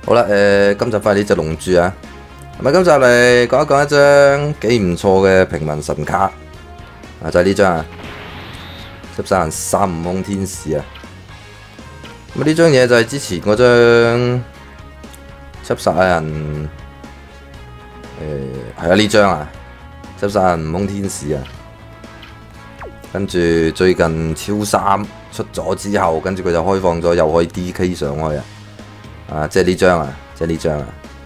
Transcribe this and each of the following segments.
好啦，今集翻嚟呢隻龍珠啊，咁今集嚟講一講一張幾唔錯嘅平民神卡，就係呢張啊，執殺人三悟空天使啊。咁呢張嘢就係之前嗰張執殺人，係啊呢張啊，執殺人悟空天使啊。跟住最近超三出咗之後，跟住佢就開放咗，又可以 DK 上去啊！啊，即係呢張啊，即係呢張啊，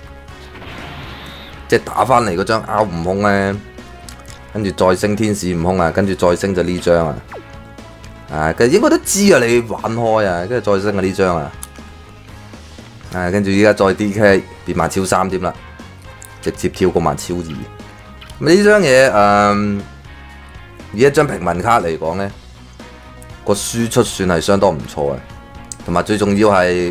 即係打翻嚟嗰張 R 悟空咧，跟住再升天使悟空啊，跟住再升就呢張啊！啊，佢應該都知啊，你玩開啊，跟住再升啊呢張啊！啊，跟住依家再 DK 變埋超三添啦，直接跳過埋超二。咁呢張嘢以一張平民卡嚟講咧，個輸出算係相當唔錯嘅，同埋最重要係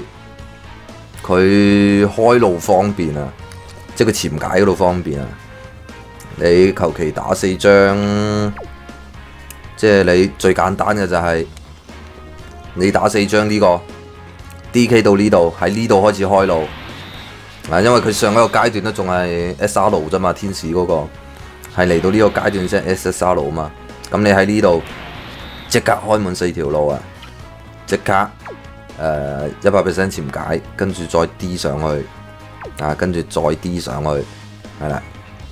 佢開路方便啊，即係佢潛解嗰度方便啊。你求其打4張，即係你最簡單嘅就係你打4張呢個 DK 到呢度，喺呢度開始開路。啊，因為佢上一個階段都仲係 SR 路啫嘛，天使嗰個係嚟到呢個階段先 SSR 路啊嘛。咁你喺呢度即刻開滿4條路啊！即刻100% 潛解，跟住再 D 上去啊，跟住再 D 上去，係啦。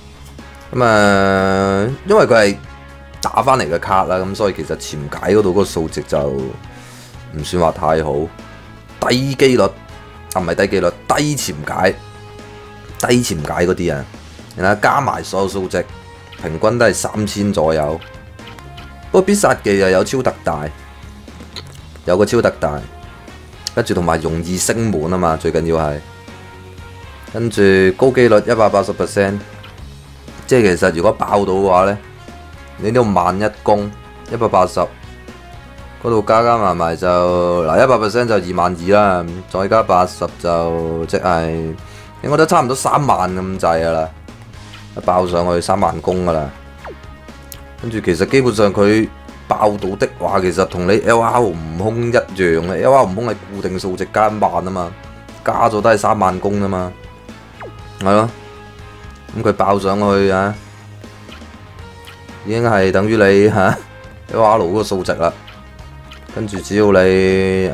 咁因為佢係打翻嚟嘅卡啦，咁所以其實潛解嗰度嗰個數值就唔算話太好，低機率啊，唔係低機率，低潛解嗰啲啊，然後加埋所有數值，平均都係3000左右。不過必殺技又有超特大，有個超特大，跟住同埋容易升滿啊嘛，最緊要係，跟住高機率180%，即係其實如果爆到嘅話咧，你呢度11000攻180，嗰度加埋就嗱100% 就22000啦，再加80就即係應該都差唔多3萬咁滯噶啦，一爆上去3萬攻噶啦。跟住其實基本上佢爆到的話，其實同你 LR 悟空一樣嘅。LR 悟空係固定數值加1萬啊嘛，加咗都係3萬攻啊嘛，係咯。咁佢爆上去啊，已經係等於你LR 嗰個數值啦。跟住只要你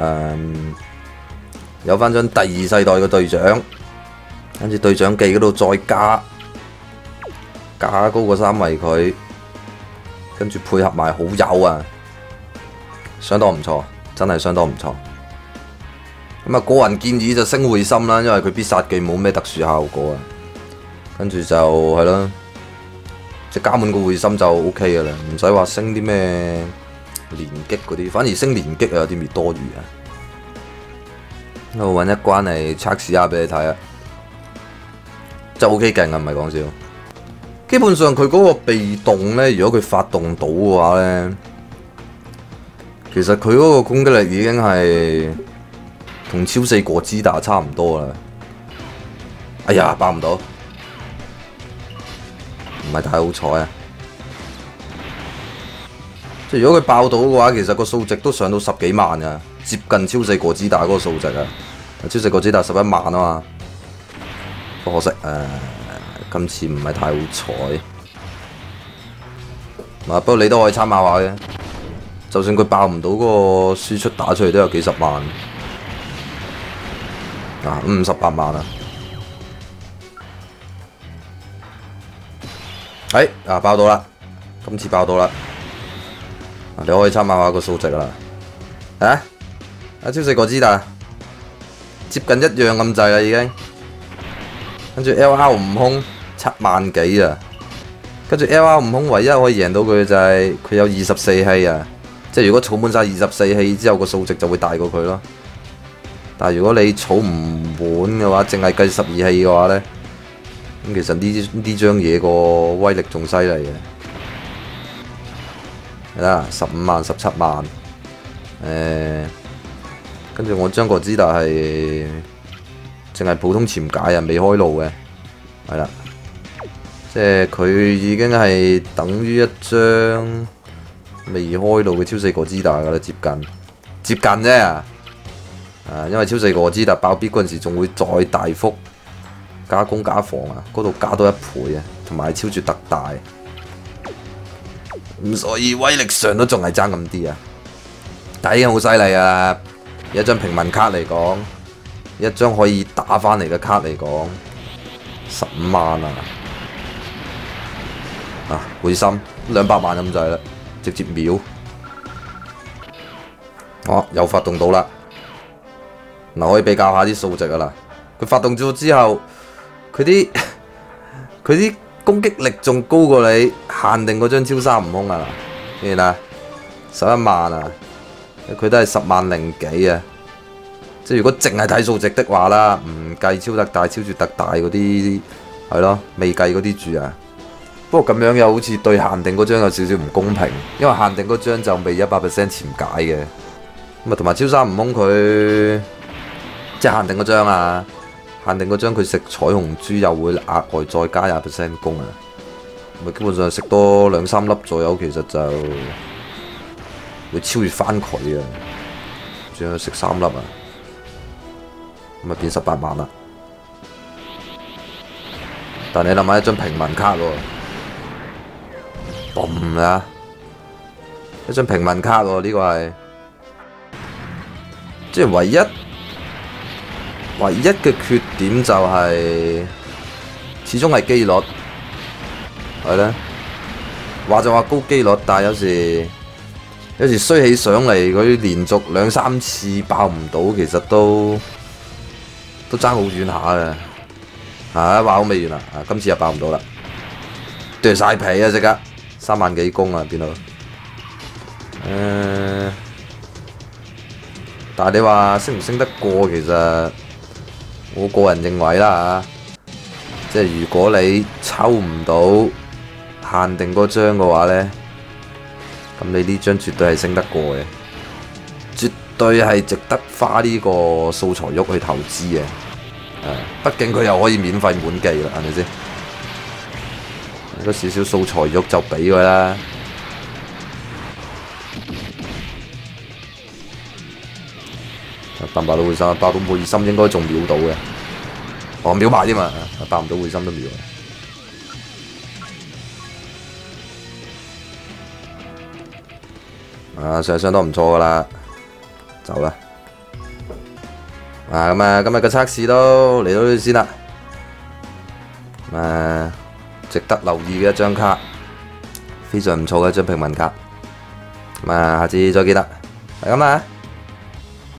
有翻張第2世代嘅隊長，跟住隊長技嗰度再加高個3圍佢。跟住配合埋好友啊，相當唔錯，真係相當唔錯。咁啊，個人建議就升會心啦，因為佢必殺技冇咩特殊效果啊。跟住就係咯，即係加滿個會心就 OK 噶啦，唔使話升啲咩連擊嗰啲，反而升連擊有啲多餘啊。我揾一關嚟測試下俾你睇啊，就 OK 勁啊，唔係講笑。基本上佢嗰個被動咧，如果佢發動到嘅話咧，其實佢嗰個攻擊力已經係同超4果之打差唔多啦。哎呀，爆唔到，唔係太好彩啊！即係如果佢爆到嘅話，其實個數值都上到10幾萬啊，接近超4果之打嗰個數值啊。超4果之打11萬啊嘛，不可惜今次唔係太好彩，不過你都可以參考下嘅。就算佢爆唔到嗰個輸出打出嚟都有幾十萬，啊58萬啊！爆到啦！今次爆到啦！你可以參考下個數值啦。超4果之打接近一樣咁滯啦已經，跟住 LR 悟空7萬幾啊！跟住 LR 悟空唯一可以贏到佢就係佢有24氣啊！即係如果儲滿晒24氣之後，個數值就會大過佢咯。但係如果你儲唔滿嘅話，淨係計12氣嘅話咧，咁其實呢張嘢個威力仲犀利嘅。係啦，15萬、17萬，跟住我張國之但係淨係普通潛解啊，未開路嘅，係啦。即係佢已經係等於一張未開路嘅超4果之打噶啦，接近啫。 因為超四個之特爆必嗰陣時仲會再大幅加攻加防啊，嗰度加多1倍啊，同埋超絕特大，咁所以威力上都仲係爭咁啲啊，但已經好犀利啊！一張平民卡嚟講，一張可以打翻嚟嘅卡嚟講，15萬啊！會心200萬咁滯啦，直接秒。又發動到啦，嗱可以比較下啲數值啊啦。佢發動咗之後，佢啲攻擊力仲高過你限定嗰張超3悟空啊！見啦，11萬啊，佢都係10萬零幾啊。即係如果淨係睇數值的話啦，唔計超特大、超絕特大嗰啲，係咯，未計嗰啲住啊。不過咁樣又好似對限定嗰張有少少唔公平，因為限定嗰張就未100% 潛解嘅。咁啊，同埋超3悟空佢即係限定嗰張啊，限定嗰張佢食彩虹珠又會額外再加20% 攻啊。咁啊，基本上食多2-3粒左右，其實就會超越翻佢啊。仲要食3粒啊！咁啊變18萬啦，但你諗下一張平民卡喎，嘣啊！一張平民卡喎，呢個係即係唯一嘅缺點就係始終係機率，係咧話就話高機率，但係有時衰起上嚟，佢連續2-3次爆唔到，其實都爭好遠下嘅，話好未完啦，今次又爆唔到啦，剁晒皮啊！即刻3萬幾攻啊，變到，但係你話升唔升得過，其實我個人認為啦即係如果你抽唔到限定嗰張嘅話呢，咁你呢張絕對係升得過嘅，絕對係值得花呢個素材喐去投資嘅。畢竟佢又可以免費滿記啦，係咪先？嗰少少素材喐就俾佢啦。爆唔爆到會心？爆到會心應該仲秒到嘅。秒埋添嘛，爆唔到會心都秒。相當唔錯噶啦，走啦。咁啊，今日嘅測試都嚟到呢度先啦。值得留意嘅一張卡，非常唔錯嘅一張平民卡。下次再見啦，係咁啊！